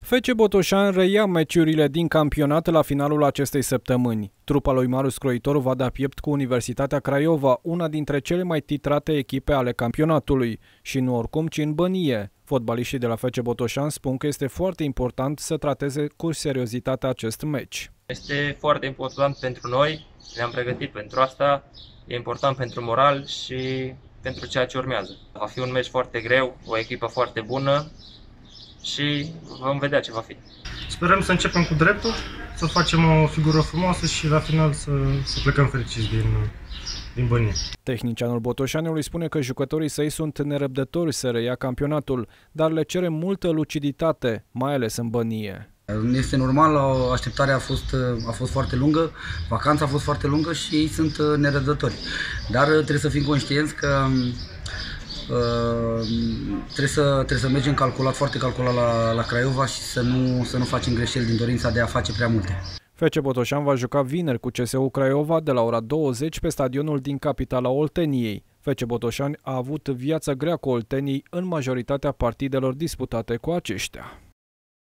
FC Botoșani reia meciurile din campionat la finalul acestei săptămâni. Trupa lui Marius Croitor va da piept cu Universitatea Craiova, una dintre cele mai titrate echipe ale campionatului. Și nu oricum, ci în bănie. Fotbaliștii de la FC Botoșani spun că este foarte important să trateze cu seriozitate acest meci. Este foarte important pentru noi, ne-am pregătit pentru asta, e important pentru moral și pentru ceea ce urmează. Va fi un meci foarte greu, o echipă foarte bună și vom vedea ce va fi. Sperăm să începem cu dreptul, să facem o figură frumoasă și la final să plecăm fericiți din bănie. Tehnicianul botoșanului spune că jucătorii săi sunt nerăbdători să reia campionatul, dar le cere multă luciditate, mai ales în bănie. Este normal, așteptarea a fost foarte lungă, vacanța a fost foarte lungă și ei sunt nerăbdători. Dar trebuie să fim conștienți că trebuie să mergem foarte calculat la Craiova și să nu facem greșeli din dorința de a face prea multe. FC Botoșani va juca vineri cu CSU Craiova de la ora 20 pe stadionul din capitala Olteniei. FC Botoșani a avut viața grea cu oltenii în majoritatea partidelor disputate cu aceștia.